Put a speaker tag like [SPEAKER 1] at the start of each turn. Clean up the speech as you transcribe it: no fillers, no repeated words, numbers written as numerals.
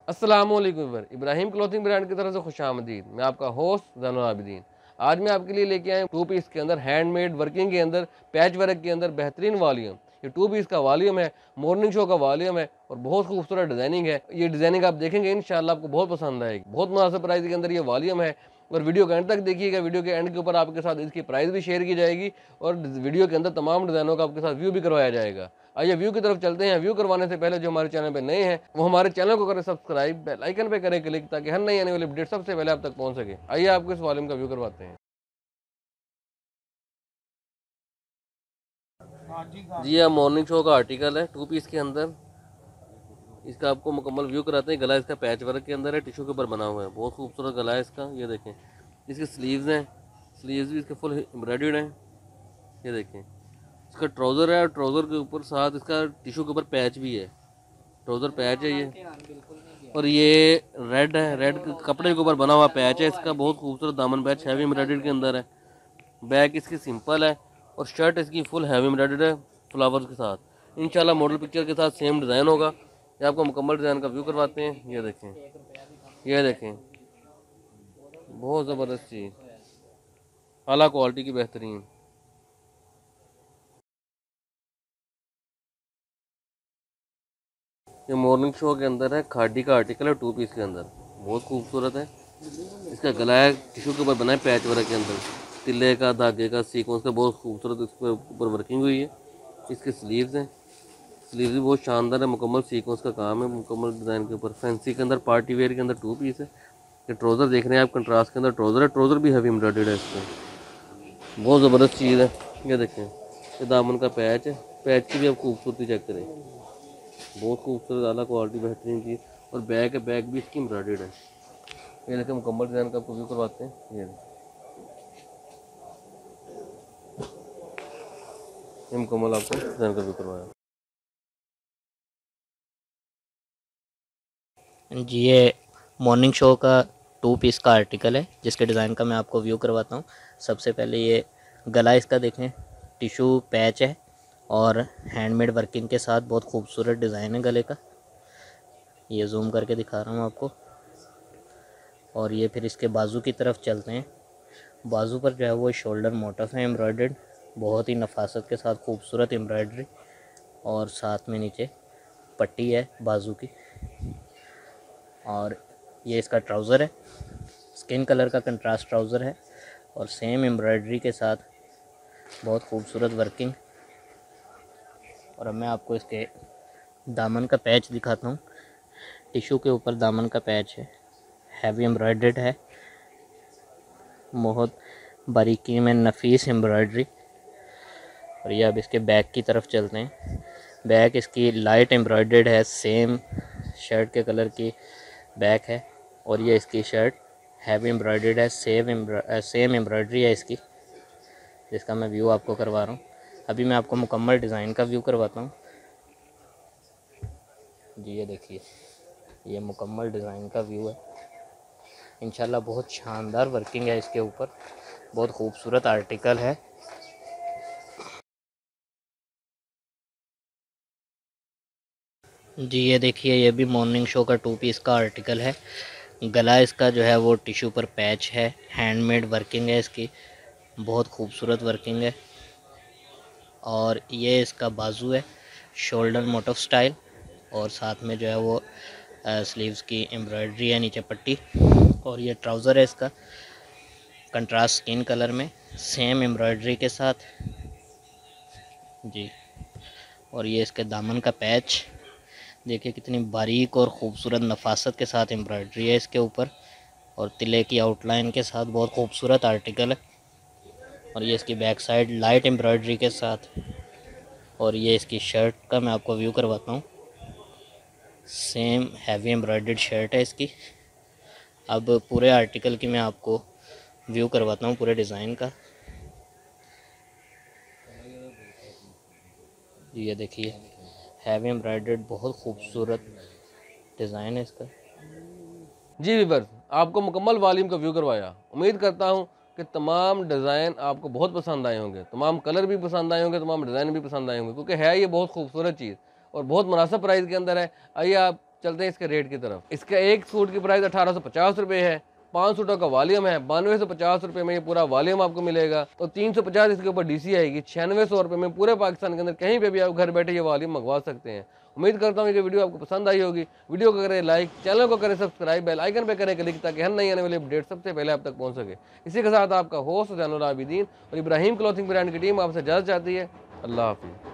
[SPEAKER 1] अस्सलामुअलैकुम Ibrahim clothing brand की तरफ से खुशामदीद। मैं आपका होस्ट ज़ैनुल आबिदीन। आज मैं आपके लिए लेके आया टू पीस के अंदर हैंडमेड वर्किंग के अंदर पैच वर्क के अंदर बेहतरीन वॉल्यूम। ये टू पीस का वॉल्यूम है, मॉर्निंग शो का वॉल्यूम है और बहुत खूबसूरत डिजाइनिंग है। ये डिजाइनिंग आप देखेंगे इंशाल्लाह आपको बहुत पसंद आएगी। बहुत मुनासिब प्राइस के अंदर ये वॉल्यूम है और वीडियो के एंड तक देखिएगा। वीडियो के एंड के ऊपर आपके साथ इसकी प्राइस भी शेयर की जाएगी और वीडियो के अंदर तमाम डिजाइनों का आपके साथ व्यू भी करवाया जाएगा। आइए व्यू की तरफ चलते हैं। व्यू करवाने से पहले जो हमारे चैनल पे नए हैं वो हमारे चैनल को करें सब्सक्राइब, बेल आइकन पे करें क्लिक ताकि हर नई आने वाली अपडेट सबसे पहले आप तक पहुंच सके। आइए आपको इस वॉल्यूम का व्यू करवाते हैं। जी हाँ, मॉर्निंग शो का आर्टिकल है टू पीस के अंदर। इसका आपको मुकम्मल व्यू कराते हैं। गला इसका पैच वर्क के अंदर है, टिश्यू के ऊपर बना हुआ है। बहुत खूबसूरत गला है इसका। ये देखें, इसकी स्लीव्स हैं, स्लीव्स भी इसके फुल एम्ब्रॉयडर्ड हैं। ये देखें, इसका ट्राउज़र है और ट्राउज़र के ऊपर साथ इसका टिश्यू के ऊपर पैच भी है। ट्राउज़र पैच है ये, और ये रेड है, रेड कपड़े के ऊपर बना हुआ पैच है इसका। बहुत खूबसूरत दामन पैच हैवी एम्ब्रॉयडर्ड के अंदर है। बैक इसकी सिंपल है और शर्ट इसकी फुल हैवी एम्ब्रॉयडर्ड है फ्लावर्स के साथ। इंशाल्लाह मॉडल पिक्चर के साथ सेम डिज़ाइन होगा। ये आपको मुकम्मल डिज़ाइन का व्यू करवाते हैं। ये देखें, ये देखें, बहुत ज़बरदस्त चीज़, आला क्वालिटी की बेहतरीन। ये मॉर्निंग शो के अंदर है, खादी का आर्टिकल है टू पीस के अंदर। बहुत खूबसूरत है। इसका गला है, टिश्यू के ऊपर बना है पैच वर्क के अंदर, तिल्ले का, धागे का, सीक्वेंस का बहुत खूबसूरत इसके ऊपर वर्किंग हुई है। इसके स्लीव्स हैं, स्लीव्स भी बहुत शानदार है। मुकम्मल सीक्वेंस का काम है, मुकम्मल डिज़ाइन के ऊपर। फैंसी के अंदर, पार्टी वेयर के अंदर टू पीस है। ये ट्राउज़र देख रहे हैं आप, कंट्रास्ट के अंदर ट्राउज़र है। ट्राउज़र भी हैवी एम्ब्रॉयडर्ड है इसमें, बहुत ज़बरदस्त चीज़ है। ये देखें, ये दामन का पैच है। पैच की भी आप खूबसूरती चेक करें, बहुत खूबसूरत आला क्वालिटी बेहतरीन चीज़। और बैक है, बैक भी इसकी एम्ब्रॉयडर्ड है। ये देखें, मुकम्मल डिज़ाइन का आपको व्यू करवाते हैं। ये मुकम्मल आपको डिज़ाइन का व्यू करवाया।
[SPEAKER 2] जी, ये मॉर्निंग शो का टू पीस का आर्टिकल है जिसके डिज़ाइन का मैं आपको व्यू करवाता हूँ। सबसे पहले ये गला इसका देखें, टिशू पैच है और हैंडमेड वर्किंग के साथ बहुत खूबसूरत डिज़ाइन है गले का। ये जूम करके दिखा रहा हूँ आपको। और ये फिर इसके बाजू की तरफ चलते हैं। बाजू पर जो है वो शोल्डर मोटिफ है एम्ब्रॉयडर्ड, बहुत ही नफासत के साथ खूबसूरत एम्ब्रॉयडरी। और साथ में नीचे पट्टी है बाजू की। और ये इसका ट्राउज़र है, स्किन कलर का कंट्रास्ट ट्राउज़र है और सेम एम्ब्रॉयडरी के साथ बहुत खूबसूरत वर्किंग। और अब मैं आपको इसके दामन का पैच दिखाता हूँ। टिश्यू के ऊपर दामन का पैच है, हैवी एम्ब्रॉयडर्ड है, बहुत बारीकी में नफीस एम्ब्रॉयडरी। और ये अब इसके बैक की तरफ चलते हैं। बैक इसकी लाइट एम्ब्रॉयडर्ड है, सेम शर्ट के कलर की बैक है। और ये इसकी शर्ट हैवी एम्ब्रॉयडर्ड है, सेम एम्ब्रॉयडरी है इसकी, जिसका मैं व्यू आपको करवा रहा हूँ। अभी मैं आपको मुकम्मल डिज़ाइन का व्यू करवाता हूँ। जी, ये देखिए, ये मुकम्मल डिज़ाइन का व्यू है। इंशाल्लाह बहुत शानदार वर्किंग है इसके ऊपर, बहुत खूबसूरत आर्टिकल है। जी, ये देखिए, ये भी मॉर्निंग शो का टू पीस का आर्टिकल है। गला इसका जो है वो टिश्यू पर पैच है, हैंडमेड वर्किंग है इसकी, बहुत खूबसूरत वर्किंग है। और ये इसका बाजू है, शोल्डर मोटिफ स्टाइल। और साथ में जो है वो स्लीव्स की एम्ब्रॉयडरी है, नीचे पट्टी। और ये ट्राउज़र है इसका, कंट्रास्ट स्किन कलर में, सेम एम्ब्रॉयडरी के साथ जी। और ये इसके दामन का पैच देखिए, कितनी बारीक और ख़ूबसूरत नफासत के साथ एम्ब्रॉयडरी है इसके ऊपर और तिले की आउटलाइन के साथ बहुत खूबसूरत आर्टिकल है। और ये इसकी बैक साइड लाइट एम्ब्रॉयडरी के साथ। और ये इसकी शर्ट का मैं आपको व्यू करवाता हूँ। सेम हैवी एम्ब्रॉयडर्ड शर्ट है इसकी। अब पूरे आर्टिकल की मैं आपको व्यू करवाता हूँ, पूरे डिज़ाइन का। ये देखिए, हैवी एम्ब्रॉयडर्ड बहुत खूबसूरत डिज़ाइन है इसका।
[SPEAKER 1] जी वीवर्स, आपको मुकम्मल वॉल्यूम का व्यू करवाया। उम्मीद करता हूँ कि तमाम डिज़ाइन आपको बहुत पसंद आए होंगे, तमाम कलर भी पसंद आए होंगे, तमाम डिज़ाइन भी पसंद आए होंगे, क्योंकि है ये बहुत खूबसूरत चीज़ और बहुत मुनासिब प्राइस के अंदर है। आइए आप चलते हैं इसके रेट की तरफ। इसका एक सूट की प्राइस 1850 रुपये है। 5 सूटों का वॉल्यूम है। 9250 रुपये में ये पूरा वॉल्यूम आपको मिलेगा। तो 350 इसके ऊपर डीसी आएगी। 9600 रुपये में पूरे पाकिस्तान के अंदर कहीं पे भी आप घर बैठे ये वॉल्यूम मंगवा सकते हैं। उम्मीद करता हूँ कि वीडियो आपको पसंद आई होगी। वीडियो को करें लाइक, चैनल को करें सब्सक्राइब, बेल आइकन पे करें क्लिक, ताकि हर नई आने वाली अपडेट सबसे पहले आप तक पहुँच सके। इसी के साथ आपका होस्ट ज़ैनुल आबिदीन और इब्राहिम क्लॉथिंग ब्रांड की टीम आपसे इजाज़त चाहती है। अल्लाह हाफिज़।